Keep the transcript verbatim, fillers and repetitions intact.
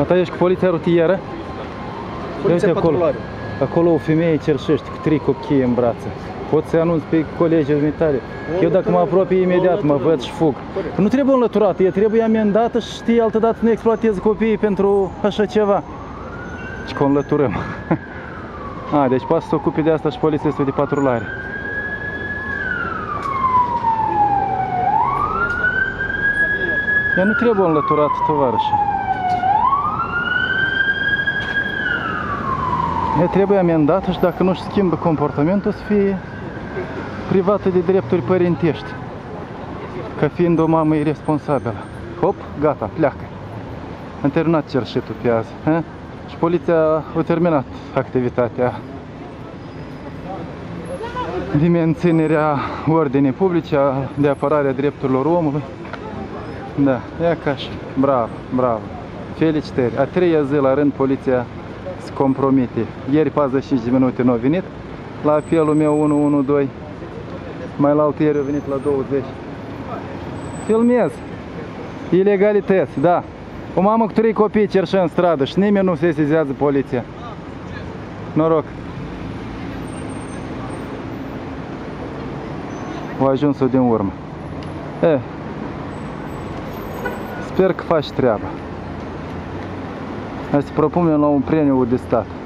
Ta ești cu poliția rutieră? Poliția patrulare. Acolo o femeie cerșește cu trei copii în brațe. Pot să anunț pe colegii dumitale. Eu dacă mă apropii imediat, mă văd și fug. Nu trebuie înlăturată, e trebuie amendată și știi, altădată nu exploatezi copiii pentru așa ceva. Și că o înlăturăm. A, deci poate să se ocupe de asta și polițistul de patrulare. Ea nu trebuie înlăturată, tovarășe. Ea trebuie amendată și dacă nu-și schimbă comportamentul, să fie privată de drepturi părintești, ca fiind o mamă irresponsabilă. Hop, gata, pleacă. Am terminat cerșetul pe azi. He? Și poliția a terminat activitatea de menținerea ordinii publice, de apărare a drepturilor omului. Da, ia ca și. Bravo, bravo. Felicitări. A treia zi la rând poliția se compromite. Ieri patruzeci și cinci de minute nu a venit la apelul meu unu unu doi. Mai la altă ieri a venit la douăzeci. Filmez. Ilegalități, da. O mamă cu trei copii cerșă în stradă și nimeni nu se sesizează poliția. Noroc. O ajuns-o din urmă. E, sper că faci treaba. Hai să propunem la un premiu de stat.